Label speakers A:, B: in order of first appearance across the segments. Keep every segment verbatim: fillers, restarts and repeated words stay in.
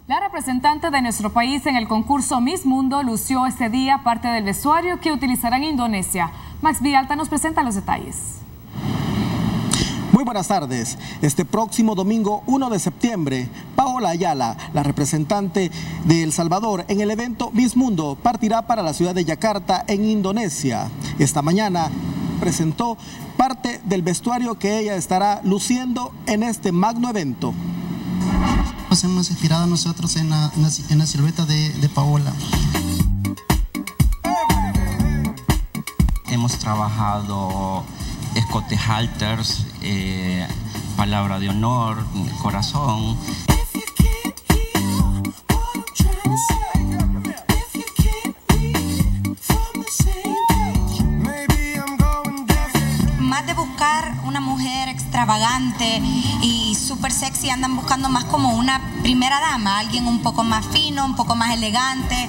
A: La representante de nuestro país en el concurso Miss Mundo lució este día parte del vestuario que utilizará en Indonesia. Max Villalta nos presenta los detalles.
B: Muy buenas tardes. Este próximo domingo uno de septiembre, Paola Ayala, la representante de El Salvador en el evento Miss Mundo, partirá para la ciudad de Yakarta en Indonesia. Esta mañana presentó parte del vestuario que ella estará luciendo en este magno evento.
C: Nos hemos inspirado nosotros en la, en la, en la silueta de, de Paola.
D: Hemos trabajado escote halters, eh, palabra de honor, corazón.
E: Más de buscar una mujer extravagante y súper sexy, andan buscando más como una primera dama, alguien un poco más fino, un poco más elegante.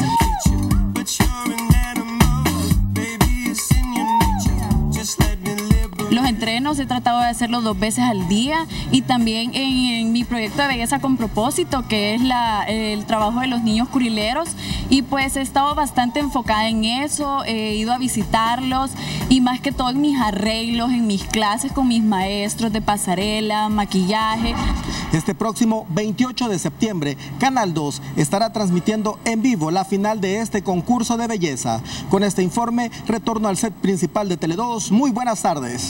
F: Los entrenos he tratado de hacerlos dos veces al día y también en, en mi proyecto de Belleza con Propósito, que es la, el trabajo de los niños curileros, y pues he estado bastante enfocada en eso, he ido a visitarlos y más que todo en mis arreglos, en mis clases con mis maestros de pasarela, maquillaje.
B: Este próximo veintiocho de septiembre, Canal dos estará transmitiendo en vivo la final de este concurso de belleza. Con este informe, retorno al set principal de Tele dos. Muy buenas tardes.